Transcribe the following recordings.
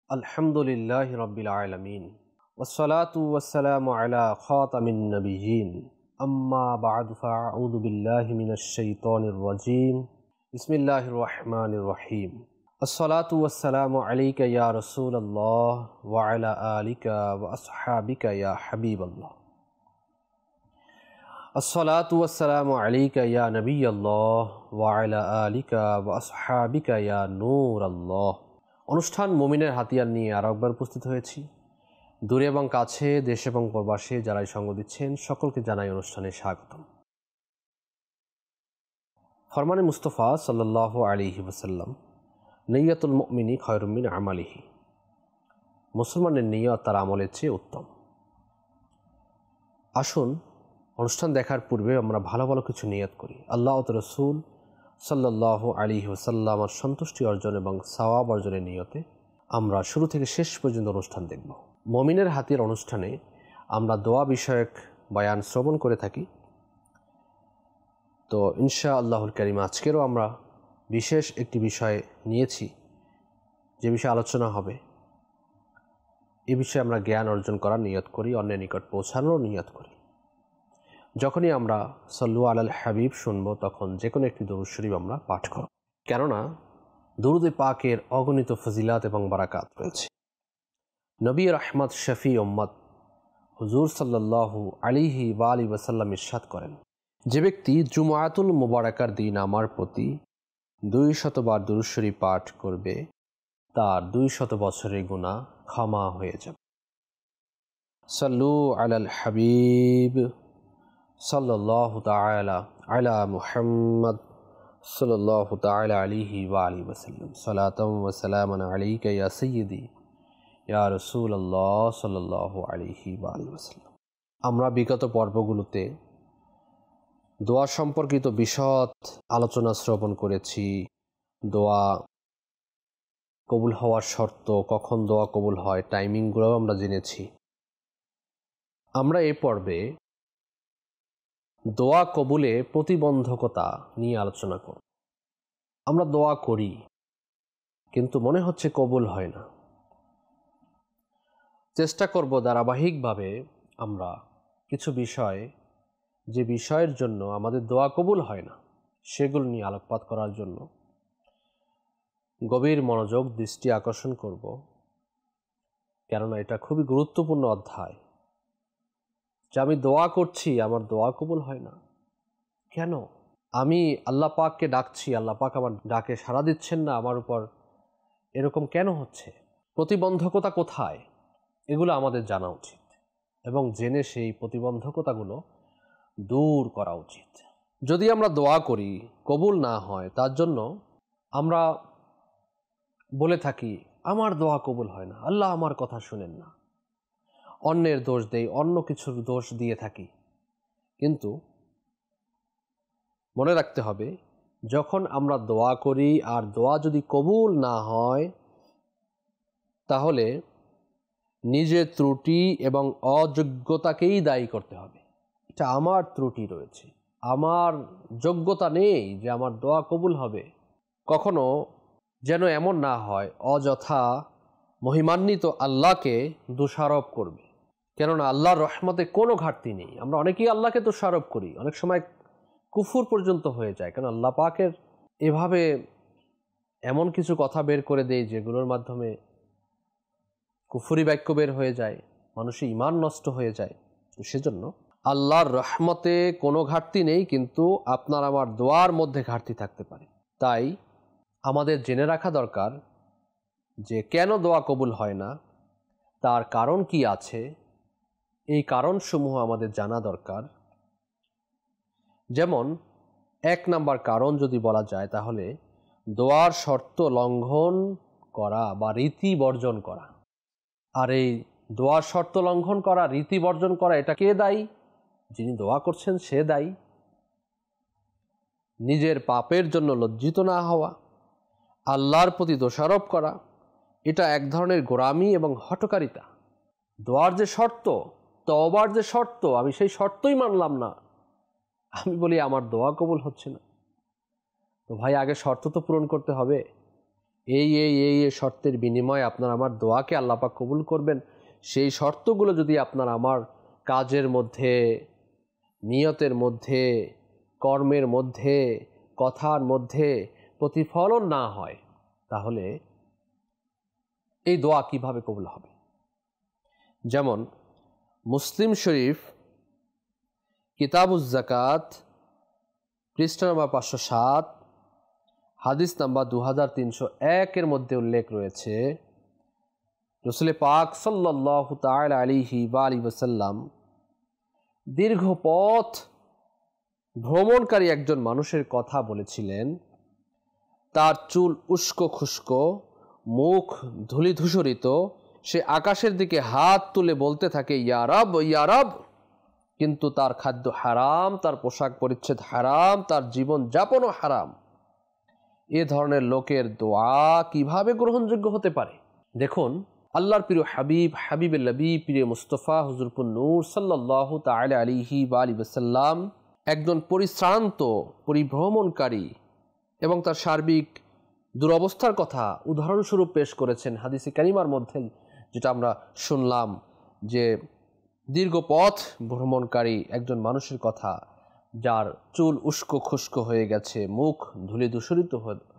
আলহামদুলিল্লাহি রাব্বিল আলামিন ওয়াসসালাতু ওয়াসসালামু আলা খাতামিন নাবিয়্যিন আম্মা বা'দু ফাআউযু বিল্লাহি মিনাশ শাইতানির রাজীম বিসমিল্লাহির রহমানির রহিম আসসালাতু ওয়াসসালামু আলাইকা ইয়া রাসূলুল্লাহ ওয়া আলা আলিকা ওয়া আসহাবিকা ইয়া হাবিবাল্লাহ আসসালাতু ওয়াসসালামু আলাইকা ইয়া নবিয়াল্লাহ ওয়া আলা আলিকা ওয়া আসহাবিকা ইয়া নূরাল্লাহ। অনুষ্ঠান মুমিনের হাতিয়ার নিয়ে আরো একবার উপস্থিত হয়েছি। দূরে এবং কাছে, দেশ এবং প্রবাসে যারাই সঙ্গ দিচ্ছেন সকলকে জানাই অনুষ্ঠানে স্বাগতম। ফরমানে মুস্তাফা সাল্লাল্লাহু আলাইহি ওয়াসাল্লাম, নিয়্যাতুল মুমিনি খায়রুম মিন আমালিহি। মুসলমানের নিয়ত তার আমলের চেয়ে উত্তম। আসুন অনুষ্ঠান দেখার পূর্বে আমরা ভালো ভালো কিছু নিয়ত করি। আল্লাহ ও রাসূল সাল্লাল্লাহু আলাইহি ওয়াসাল্লামের সন্তুষ্টি অর্জন এবং সওয়াব অর্জনের নিয়তে আমরা শুরু থেকে শেষ পর্যন্ত অনুষ্ঠান দেখব। মুমিনের হাতিয়ার অনুষ্ঠানে আমরা দোয়া বিষয়ক বয়ান শ্রবণ করে থাকি। তো ইনশাআল্লাহুল কারীম আজকেরও আমরা বিশেষ একটি বিষয় নিয়েছি, যে বিষয়ে আলোচনা হবে। এই বিষয়ে আমরা জ্ঞান অর্জন করার নিয়ত করি, অন্যের নিকট পৌঁছানোর নিয়ত করি। যখনই আমরা সল্লু আলাল হাবিব শুনবো, তখন যে কোনো একটি দরুদ শরীফ আমরা পাঠ করব, কেননা দরুদে পাকের অগণিত ফজিলাত এবং বারাকাত রয়েছে। নবী রাহমাত শফি উম্মত হুজুর সাল্লাল্লাহু আলাইহি ওয়া আলিহি ওয়াসাল্লাম ইরশাদ করেন, যে ব্যক্তি জুমআতুল মুবারাকার দিন আমার প্রতি 200 বার দরুদ শরীফ পাঠ করবে, তার 200 বছরের গুনাহ ক্ষমা হয়ে যাবে। সল্লু আলাল হাবিব সাল্লাল্লাহু তাআলা আলা মুহাম্মদ সাল্লাল্লাহু তাআলা আলাইহি ওয়া আলিহি ওয়াসাল্লাম, সালাতাম ওয়া সালামান আলাইকা ইয়া সাইয়্যিদি ইয়া রাসূলুল্লাহ সাল্লাল্লাহু আলাইহি ওয়া আলিহি ওয়াসাল্লাম। আমরা বিগত পর্বগুলোতে দোয়া সম্পর্কিত বিশদ আলোচনা শ্রবণ করেছি। দোয়া কবুল হওয়ার শর্ত, কখন দোয়া কবুল হয়, টাইমিংগুলোও আমরা জেনেছি। আমরা এই পর্বে দোয়া কবুলে প্রতিবন্ধকতা নিয়ে আলোচনা করব। আমরা দোয়া করি কিন্তু মনে হচ্ছে কবুল হয় না। চেষ্টা করব ধারাবাহিকভাবে আমরা কিছু বিষয়, যে বিষয়ের জন্য আমাদের দোয়া কবুল হয় না, সেগুলো নিয়ে আলোকপাত করার জন্য গভীর মনোযোগ দৃষ্টি আকর্ষণ করব, কেননা এটা খুবই গুরুত্বপূর্ণ অধ্যায়। যে আমি দোয়া করছি, আমার দোয়া কবুল হয় না কেন? আমি আল্লাহ পাককে ডাকছি, আল্লাহ পাক আমার ডাকে সাড়া দিচ্ছেন না, আমার উপর এরকম কেন হচ্ছে? প্রতিবন্ধকতা কোথায়? এগুলো আমাদের জানা উচিত এবং জেনে সেই প্রতিবন্ধকতাগুলো দূর করা উচিত। যদি আমরা দোয়া করি কবুল না হয়, তার জন্য আমরা বলে থাকি আমার দোয়া কবুল হয় না, আল্লাহ আমার কথা শুনেন না, অন্যের দোষ দেই, অন্য কিছুর দোষ দিয়ে থাকি। কিন্তু মনে রাখতে হবে, যখন আমরা দোয়া করি আর দোয়া যদি কবুল না হয়, তাহলে নিজের ত্রুটি এবং অযোগ্যতাকেই দায়ী করতে হবে। এটা আমার ত্রুটি রয়েছে, আমার যোগ্যতা নেই যে আমার দোয়া কবুল হবে। কখনো যেন এমন না হয় অযথা মহিমান্বিত আল্লাহকে দোষারোপ করবে, কেননা আল্লাহর রহমতে কোনো ঘাটতি নেই। আমরা অনেকেই আল্লাহকে দোষারোপ করি, অনেক সময় কুফর পর্যন্ত হয়ে যায়, কারণ আল্লাহ পাকের এভাবে এমন কিছু কথা বের করে দেয় যেগুলোর মাধ্যমে কুফরি বাক্য বের হয়ে যায়, মানুষের ঈমান নষ্ট হয়ে যায়। তো সেজন্য আল্লাহর রহমতে কোনো ঘাটতি নেই, কিন্তু আপনার আমার দোয়ার মধ্যে ঘাটতি থাকতে পারে। তাই আমাদের জেনে রাখা দরকার যে কেন দোয়া কবুল হয় না, তার কারণ কি আছে, এই কারণসমূহ আমাদের জানা দরকার। যেমন 1 নাম্বার কারণ যদি বলা যায়, তাহলে দোয়ার শর্ত লঙ্ঘন করা বা রীতি বর্জন করা। আর এই দোয়ার শর্ত লঙ্ঘন করা, রীতি বর্জন করা, এটা কে দায়ী? যিনি দোয়া করছেন সে দায়ী। নিজের পাপের জন্য লজ্জিত না হওয়া, আল্লাহর প্রতি দোষারোপ করা, এটা এক ধরনের গোঁড়ামি এবং হঠকারিতা। দোয়ার যে শর্ত, তওবার যে শর্ত, আমি সেই শর্তই মানলাম না, আমি বলি আমার দোয়া কবুল হচ্ছে না। তো ভাই, আগে শর্ত তো পূরণ করতে হবে। এই শর্তের বিনিময়ে আপনার আমার দোয়াকে আল্লাহ পাক কবুল করবেন, সেই শর্তগুলো যদি আপনার আমার কাজের মধ্যে, নিয়তের মধ্যে, কর্মের মধ্যে, কথার মধ্যে প্রতিফলন না হয়, তাহলে এই দোয়া কিভাবে কবুল হবে? যেমন মুসলিম শরীফ কিতাবুজ যাকাত পৃষ্ঠা নম্বর 507, হাদিস নাম্বার 2301 মধ্যে উল্লেখ রয়েছে, রাসূল পাক সাল্লাল্লাহু তাআলা আলাইহি ওয়া আলিহি ওয়াসাল্লাম দীর্ঘ পথ ভ্রমণকারী একজন মানুষের কথা বলেছিলেন। তার চুল উস্কো খুস্কো, মুখ ধূলিধূসরিত, সে আকাশের দিকে হাত তুলে বলতে থাকে ইয়া রব ইয়া রব, কিন্তু তার খাদ্য হারাম, তার পোশাক পরিচ্ছদ হারাম, তার জীবন যাপনও হারাম। এ ধরনের লোকের দোয়া কিভাবে গ্রহণযোগ্য হতে পারে? দেখুন, আল্লাহর প্রিয় হাবিব, হাবিবে লবীব, প্রিয় মুস্তফা হুজুরপুর নূর সাল্লাল্লাহু তাআলা আলাইহি ওয়া আলিহি ওয়াসাল্লাম একজন পরিশ্রান্ত পরিভ্রমণকারী এবং তার সার্বিক দুরবস্থার কথা উদাহরণস্বরূপ পেশ করেছেন হাদিসে কারিমার মধ্যে, যেটা আমরা শুনলাম যে দীর্ঘ পথ ভ্রমণকারী একজন মানুষের কথা, যার চুল উস্কো খুস্কো হয়ে গেছে, মুখ ধূলি দূষরিত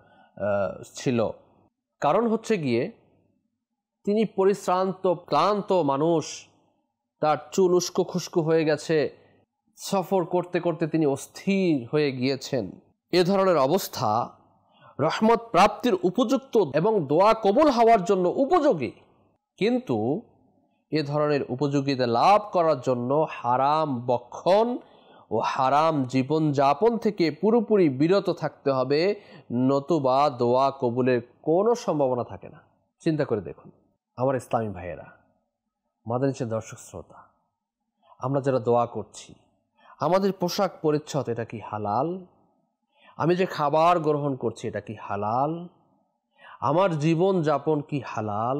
ছিল। কারণ হচ্ছে গিয়ে তিনি পরিশ্রান্ত ক্লান্ত মানুষ, তার চুল উস্কো খুস্কো হয়ে গেছে, সফর করতে করতে তিনি অস্থির হয়ে গিয়েছেন। এ ধরনের অবস্থা রহমত প্রাপ্তির উপযুক্ত এবং দোয়া কবুল হওয়ার জন্য উপযোগী, কিন্তু এ ধরনের উপযোগিতা লাভ করার জন্য হারাম বক্ষণ ও হারাম জীবনযাপন থেকে পুরোপুরি বিরত থাকতে হবে, নতুবা দোয়া কবুলের কোনো সম্ভাবনা থাকে না। চিন্তা করে দেখুন আমার ইসলামী ভাইয়েরা, মাদানী দর্শক শ্রোতা, আমরা যারা দোয়া করছি, আমাদের পোশাক পরিচ্ছদ এটা কি হালাল? আমি যে খাবার গ্রহণ করছি এটা কি হালাল? আমার জীবন যাপন কি হালাল?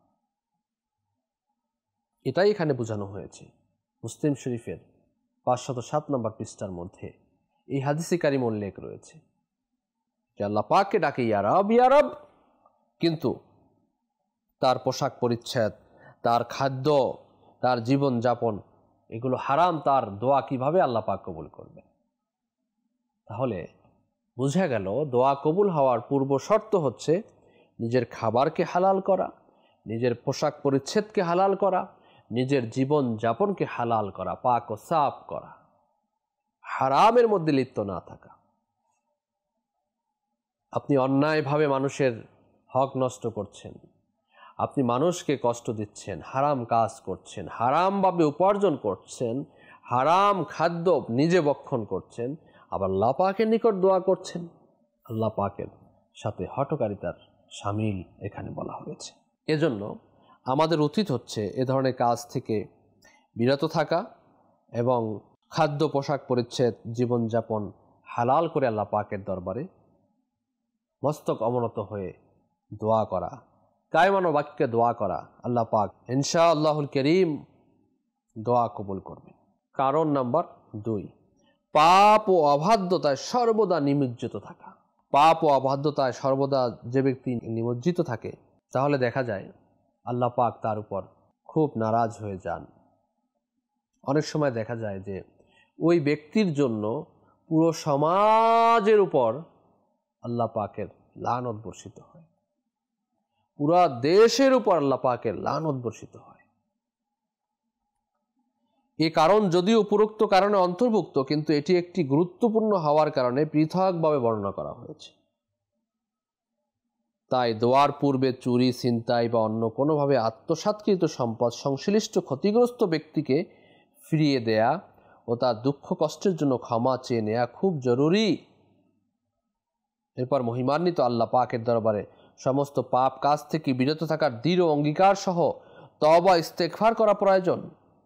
এটাই এখানে বোঝানো হয়েছে মুসলিম শরীফের 507 নম্বর পৃষ্ঠার মধ্যে। এই হাদিসে কারিম উল্লেখ রয়েছে যে আল্লাহ পাককে ডাকে ইয়া রব ইয়া রব, কিন্তু তার পোশাক পরিচ্ছদ, তার খাদ্য, তার জীবন যাপন এগুলো হারাম, তার দোয়া কিভাবে আল্লাহ পাক কবুল করবে? তাহলে বোঝা গেল দোয়া কবুল হওয়ার পূর্ব শর্ত হচ্ছে নিজের খাবারকে হালাল করা, নিজের পোশাক পরিচ্ছদকে হালাল করা, নিজের জীবন যাপনকে হালাল করা, পাক ও সাফ করা, হারামের মধ্যে লিপ্ত না থাকা। আপনি অন্যায়ভাবে মানুষের হক নষ্ট করছেন, আপনি মানুষকে কষ্ট দিচ্ছেন, হারাম কাজ করছেন, হারামভাবে উপার্জন করছেন, হারাম খাদ্য নিজে ভক্ষণ করছেন, আবার আল্লাহ পাকের নিকট দোয়া করছেন। আল্লাহ পাকের সাথে হঠকারিতার শামিল এখানে বলা হয়েছে। এজন্য আমাদের উচিত হচ্ছে এ ধরনের কাজ থেকে বিরত থাকা এবং খাদ্য, পোশাক পরিচ্ছদ, জীবনযাপন হালাল করে আল্লাহ পাকের দরবারে মস্তক অবনত হয়ে দোয়া করা, কায়মানো বাক্যে দোয়া করা। আল্লাহ পাক ইনশাআল্লাহুল করিম দোয়া কবুল করবে। কারণ নাম্বার 2, পাপ ও অবাধ্যতায় সর্বদা নিমজ্জিত থাকা। পাপ ও অবাধ্যতায় সর্বদা যে ব্যক্তি নিমজ্জিত থাকে, তাহলে দেখা যায় আল্লাহ পাক তার উপর খুব নারাজ হয়ে যান। অনেক সময় দেখা যায় যে ওই ব্যক্তির জন্য পুরো সমাজের উপর আল্লাহ পাকের লানত বর্ষিত হয়, পুরা দেশের উপর আল্লাহ পাকের লানত বর্ষিত হয়। এই কারণ যদিও উপরোক্ত কারণে অন্তর্ভুক্ত, কিন্তু এটি একটি গুরুত্বপূর্ণ হওয়ার কারণে পৃথকভাবে বর্ণনা করা হয়েছে। তাই দোয়ার পূর্বে চুরি, ছিনতাই বা অন্য কোনোভাবে আত্মসাৎকৃত সম্পদ সংশ্লিষ্ট ক্ষতিগ্রস্ত ব্যক্তিকে ফিরিয়ে দেয়া ও তার দুঃখ কষ্টের জন্য ক্ষমা চেয়ে নেওয়া খুব জরুরি। এরপর মহিমান্বিত আল্লাহ পাকের দরবারে সমস্ত পাপ কাজ থেকে বিরত থাকার দৃঢ় অঙ্গীকার সহ তওবা ইস্তেগফার করা প্রয়োজন।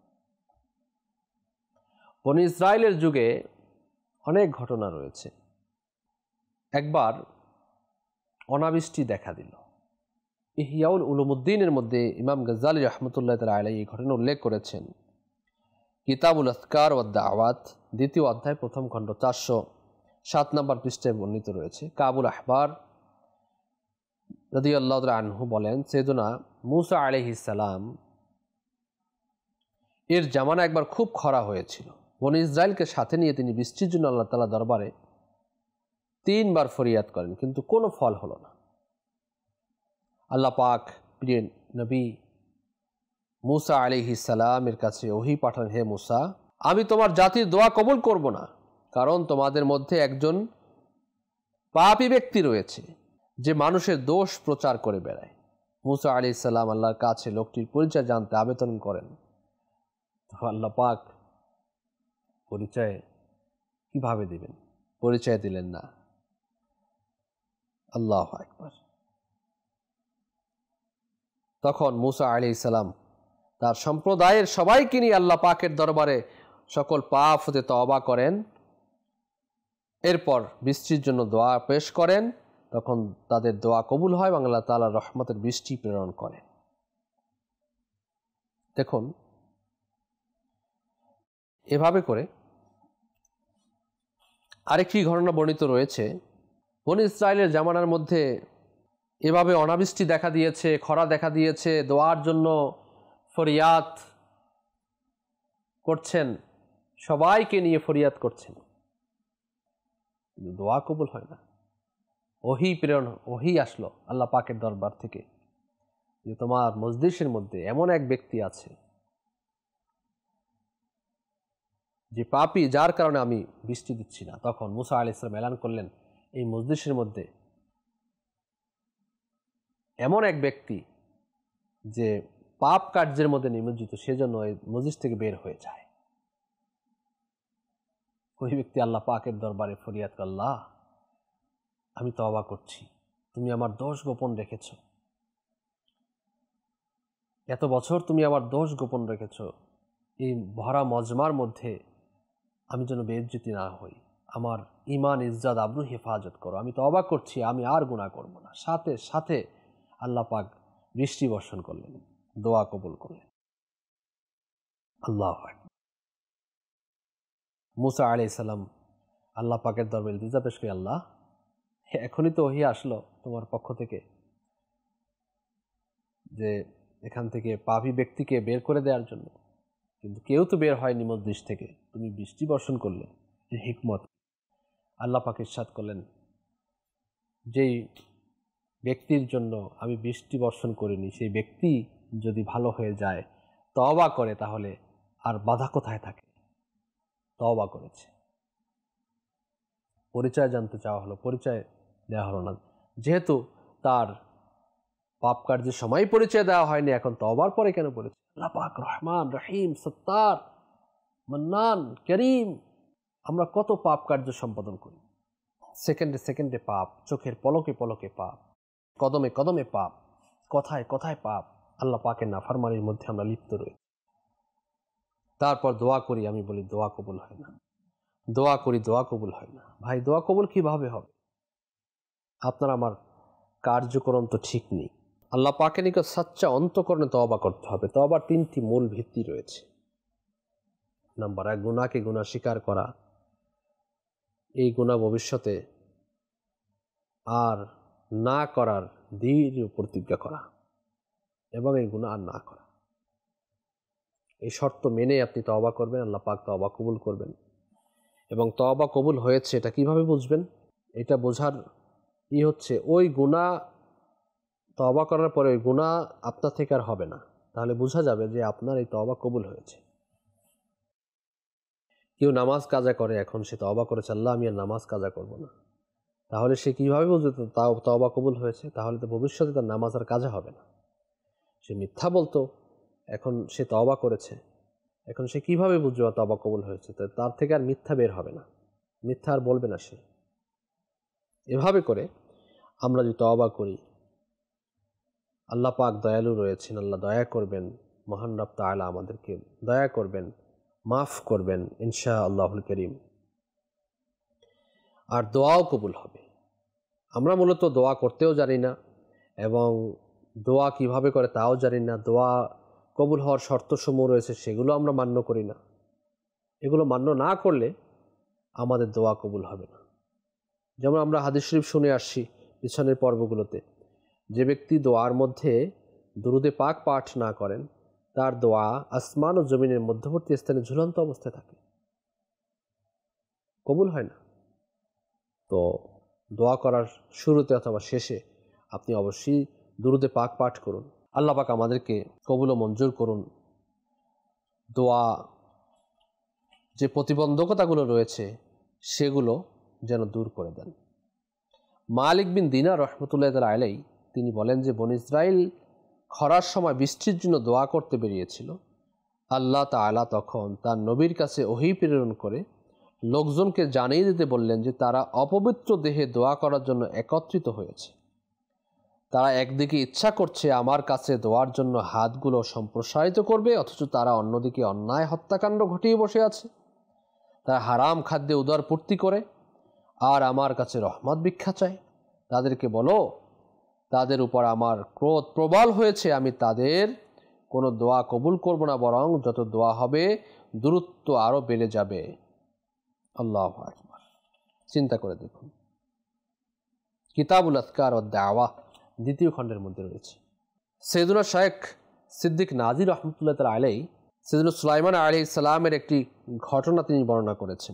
বনী ইসরায়েলের যুগে অনেক ঘটনা রয়েছে। একবার অনাবৃষ্টি দেখা দিল। ইহইয়াউল উলুমুদ্দিনের মধ্যে ইমাম গজ্জালী রাহমাতুল্লাহ তাআলা আলাইহি এই ঘটনা উল্লেখ করেছেন। কিতাবুল আযকার ওয়াদ দাওয়াত 2য় অধ্যায় 1ম খণ্ড 407 নম্বর পৃষ্ঠায় বর্ণিত রয়েছে। কাবুল আহবার রাদিয়াল্লাহু তাআলা আনহু বলেন, সাইয়েদনা মূসা আলাইহিস সালাম এর জামানা একবার খুব খরা হয়েছিল। বনী ইসরায়েলকে সাথে নিয়ে তিনি বৃষ্টির জন্য আল্লাহ তাআলা দরবারে 3 বার ফরিয়াদ করেন, কিন্তু কোনো ফল হলো না। আল্লাহ পাক প্রিয় নবী মূসা আলাইহিস সালামের কাছে ওহী পাঠান, হে মূসা, আমি তোমার জাতির দোয়া কবুল করব না, কারণ তোমাদের মধ্যে একজন পাপী ব্যক্তি রয়েছে যে মানুষের দোষ প্রচার করে বেড়ায়। মূসা আলাইহিস সালাম আল্লাহর কাছে লোকটির পরিচয় জানতে আবেদন করেন। তো আল্লাহ পাক পরিচয় কিভাবে দিবেন? পরিচয় দিলেন না। আল্লাহু আকবার। তখন মূসা আলাইহিস সালাম তার সম্প্রদায়ের সবাইকে নিয়ে আল্লাহ পাকের দরবারে সকল পাপ হতে তওবা করেন, এরপর বৃষ্টির জন্য দোয়া পেশ করেন। তখন তাদের দোয়া কবুল হয় এবং আল্লাহ তাআলা রহমতের বৃষ্টি প্রেরণ করেন। দেখুন, এভাবে করে আরেকটি ঘটনা বর্ণিত রয়েছে। বনী ইসরায়েলের জামানার মধ্যে এভাবে অনাবৃষ্টি দেখা দিয়েছে, খরা দেখা দিয়েছে, দোয়ার জন্য ফরিয়াদ করছেন, সবাইকে নিয়ে ফরিয়াদ করছেন, কিন্তু দোয়া কবুল হয় না। ওহী প্রেরণ, ওহী আসলো আল্লাহ পাকের দরবার থেকে যে তোমার মজলিসের মধ্যে এমন এক ব্যক্তি আছে যে পাপী, যার কারণে আমি বৃষ্টি দিচ্ছি না। তখন মূসা আলাইহিস সালাম এলান করলেন, এই মজলিসের মধ্যে এমন এক ব্যক্তি যে পাপ কার্যের মধ্যে নিমজ্জিত, সেজন্য এই মজলিস থেকে বের হয়ে যায়। ওই ব্যক্তি আল্লাহ পাকের দরবারে ফরিয়াদ করে, আল্লাহ, আমি তওবা করছি, তুমি আমার দোষ গোপন রেখেছ, এত বছর তুমি আমার দোষ গোপন রেখেছ, এই ভরা মজমার মধ্যে আমি যেন বেইজ্জতি না হই, আমার ঈমান ইজ্জত আবরু হেফাজত করো, আমি তওবা করছি, আমি আর গুনাহ করব না। সাথে সাথে আল্লাহ পাক বৃষ্টি বর্ষণ করলেন, দোয়া কবুল করলেন। আল্লাহু আকবার। মূসা আলাইহিস সালাম আল্লাহ পাকের দরবারে ইলতিজা পেশ করে, আল্লাহ, এখনই তো ওহী আসলো তোমার পক্ষ থেকে যে এখান থেকে পাপী ব্যক্তিকে বের করে দেওয়ার জন্য, কিন্তু কেউ তো বের হয়নি মজলিস থেকে, তুমি বৃষ্টি বর্ষণ করলে, এর হিকমত। আল্লাহ পাক ইরশাদ করলেন, যেই ব্যক্তির জন্য আমি বৃষ্টি বর্ষণ করিনি, সেই ব্যক্তি যদি ভালো হয়ে যায়, তওবা করে, তাহলে আর বাধা কোথায় থাকে? তওবা করেছে। পরিচয় জানতে চাওয়া হলো, পরিচয় দেওয়া হলো না। যেহেতু তার পাপ কার্যের সময় পরিচয় দেওয়া হয়নি, এখন তওবার পরে কেন পরিচয়? আল্লাহ পাক রহমান, রহিম, সত্তার, মান্নান, করিম। আমরা কত পাপ কার্য সম্পাদন করি, সেকেন্ডে সেকেন্ডে পাপ, চোখের পলকে পলকে পাপ, কদমে কদমে পাপ, কথায় কথায় পাপ। আল্লাহ পাকের নাফরমানির মধ্যে আমরা লিপ্ত রই। তারপর দোয়া করি, আমি বলি দোয়া কবুল হয় না, দোয়া করি, দোয়া কবুল হয় না। ভাই, দোয়া কবুল কিভাবে হবে? আপনার আমার কার্যক্রম তো ঠিক নেই। আল্লাহ পাকের নিকট সাচ্চা অন্তঃকরণে তওবা করতে হবে। তওবার 3টি মূল ভিত্তি রয়েছে। নাম্বার 1, গুনাহকে গুনাহ স্বীকার করা, এই গুনাহ ভবিষ্যতে আর না করার দৃঢ় প্রতিজ্ঞা করা, এবং এই গুনাহ আর না করা। এই শর্ত মেনে আপনি তওবা করবেন, আল্লাহ পাক তওবা কবুল করবেন। এবং তওবা কবুল হয়েছে এটা কিভাবে বুঝবেন? এটা বোঝার হচ্ছে, ওই গুনাহ তওবা করার পরে ওই গুনাহ আপনার থেকে আর হবে না, তাহলে বোঝা যাবে যে আপনার এই তওবা কবুল হয়েছে। কেউ নামাজ কাজা করে, এখন সে তওবা করেছে, আল্লাহ, আমি আর নামাজ কাজা করব না, তাহলে সে কিভাবে বুঝবে তওবা কবুল হয়েছে? তাহলে তো ভবিষ্যতে তার নামাজ আর কাজা হবে না। সে মিথ্যা বলতো, এখন সে তওবা করেছে, এখন সে কিভাবে বুঝবে তওবা কবুল হয়েছে? তার থেকে আর মিথ্যা বের হবে না, মিথ্যা আর বলবে না সে। এভাবে করে আমরা যদি তওবা করি, আল্লাহ পাক দয়ালু রয়েছেন, আল্লাহ দয়া করবেন, মহান রব তাআলা আমাদেরকে দয়া করবেন, মাফ করবেন ইনশাআল্লাহুল করিম। আর দোয়াও কবুল হবে। আমরা মূলত দোয়া করতেও জানি না, এবং দোয়া কিভাবে করে তাও জানি না। দোয়া কবুল হওয়ার শর্তসমূহ রয়েছে, সেগুলো আমরা মান্য করি না। এগুলো মান্য না করলে আমাদের দোয়া কবুল হবে না। যেমন আমরা হাদিস শরীফ শুনে আসছি পিছনের পর্বগুলোতে, যে ব্যক্তি দোয়ার মধ্যে দুরুদে পাক পাঠ না করেন তার দোয়া আসমান ও জমিনের মধ্যবর্তী স্থানে ঝুলন্ত অবস্থায় থাকে, কবুল হয় না। তো দোয়া করার শুরুতে অথবা শেষে আপনি অবশ্যই দুরুদে পাক পাঠ করুন। আল্লাহ পাক আমাদেরকে কবুল ও মঞ্জুর করুন। দোয়া যে প্রতিবন্ধকতাগুলো রয়েছে সেগুলো যেন দূর করে দেন। মালিক বিন দিনার রহমতুল্লাহ আলাইহি তিনি বলেন যে বনী ইসরাইল খরার সময় বৃষ্টির জন্য দোয়া করতে বেরিয়েছিল। আল্লাহ তাআলা তখন তার নবীর কাছে ওহী প্রেরণ করে লোকজনকে জানিয়ে দিতে বললেন যে তারা অপবিত্র দেহে দোয়া করার জন্য একত্রিত হয়েছে। তারা একদিকে ইচ্ছা করছে আমার কাছে দোয়ার জন্য হাতগুলো সম্প্রসারিত করবে, অথচ তারা অন্যদিকে অন্যায় হত্যাকাণ্ড ঘটিয়ে বসে আছে। তারা হারাম খাদ্যে উদরপূর্তি করে আর আমার কাছে রহমত ভিক্ষা চায়। তাদেরকে বলো, তাদের উপর আমার ক্রোধ প্রবল হয়েছে, আমি তাদের কোনো দোয়া কবুল করব না, বরং যত দোয়া হবে দূরত্ব আরও বেড়ে যাবে। আল্লাহু আকবার। চিন্তা করে দেখুন, কিতাবুল আযকার ওয়াদ দাওয়া 2য় খণ্ডের মধ্যে রয়েছে। সৈয়দুনা শেখ সিদ্দিক নাজির রহমতুল্লাহ আলাইহি সৈয়দুনা সুলাইমান আলাইহিস সালামের একটি ঘটনা তিনি বর্ণনা করেছেন।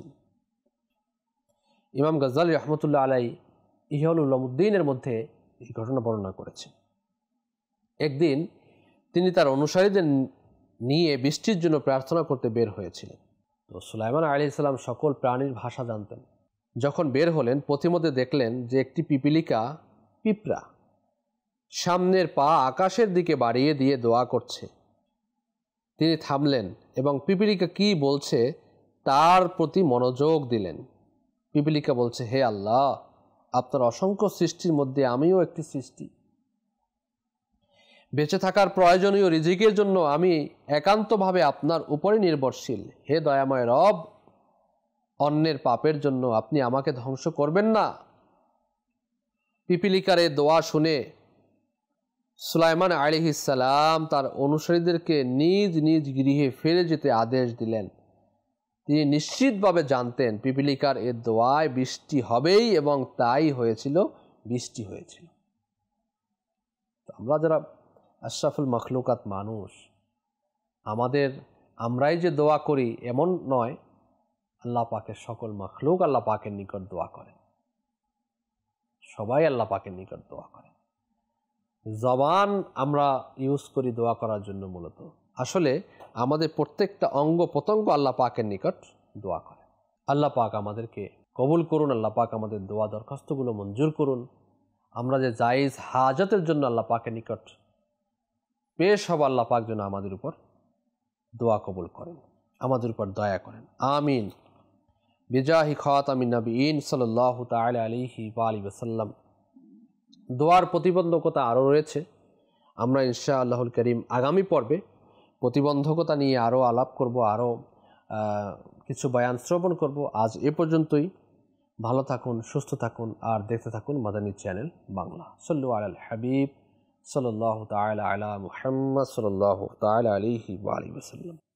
ইমাম গাজ্জালী রহমতুল্লাহ আলাইহি ইহ্য়াউল উলুমউদ্দিনের মধ্যে এই ঘটনা বর্ণনা করেছেন। একদিন তিনি তার অনুসারীদের নিয়ে বৃষ্টির জন্য প্রার্থনা করতে বের হয়েছিলেন। তো সুলাইমান আলাইহিস সালাম সকল প্রাণীর ভাষা জানতেন। যখন বের হলেন পথিমধ্যে দেখলেন যে একটি পিঁপড়া সামনের পা আকাশের দিকে বাড়িয়ে দিয়ে দোয়া করছে। তিনি থামলেন এবং পিপীলিকা কি বলছে তার প্রতি মনোযোগ দিলেন। পিপীলিকা বলছে, হে আল্লাহ, আপনার অসংখ্য সৃষ্টির মধ্যে আমিও একটি সৃষ্টি। বেঁচে থাকার প্রয়োজনীয় রিজিকের জন্য আমি একান্তভাবে আপনার উপরে নির্ভরশীল। হে দয়াময় রব, অন্যের পাপের জন্য আপনি আমাকে ধ্বংস করবেন না। পিপীলিকার এই দোয়া শুনে সুলাইমান আলাইহিস সালাম তার অনুসারীদেরকে নিজ নিজ গৃহে ফিরে যেতে আদেশ দিলেন। তিনি নিশ্চিতভাবে জানতেন পিপীলিকার এ দোয়ায় বৃষ্টি হবেই, এবং তাই হয়েছিল, বৃষ্টি হয়েছিল। আমরা যারা আশরাফুল মখলুকাত মানুষ, আমরাই যে দোয়া করি এমন নয়, আল্লাহ পাকের সকল মখলুক আল্লাহ পাকের নিকট দোয়া করে। সবাই আল্লাহ পাকের নিকট দোয়া করে। জবান আমরা ইউজ করি দোয়া করার জন্য, মূলত আসলে আমাদের প্রত্যেকটা অঙ্গ প্রত্যঙ্গ আল্লাহ পাকের নিকট দোয়া করে। আল্লাহ পাক আমাদেরকে কবুল করুন। আল্লাহ পাক আমাদের দোয়া দরখাস্তগুলো মঞ্জুর করুন। আমরা যে জায়েজ হাজতের জন্য আল্লাহ পাকের নিকট পেশ হব, আল্লাহ পাক যেন আমাদের উপর দোয়া কবুল করেন, আমাদের উপর দয়া করেন। আমিন। বিজাহি খাতামিন নবিয়িন সাল্লাল্লাহু তাআলা আলাইহি ওয়া আলিহি ওয়াসাল্লাম। দোয়ার প্রতিবন্ধকতা আরও রয়েছে। আমরা ইনশাআল্লাহুল কারীম আগামী পর্বে প্রতিবন্ধকতা নিয়ে আরও আলাপ করব, আরও কিছু বয়ান শ্রবণ করব। আজ এ পর্যন্তই। ভালো থাকুন, সুস্থ থাকুন, আর দেখতে থাকুন মাদানী চ্যানেল বাংলা। সাল্লু আলাল হাবিব সাল্লাল্লাহু তাআলা আলা মুহাম্মদ সাল্লাল্লাহু তাআলা আলাইহি ওয়া আলিহি ওয়াসাল্লাম।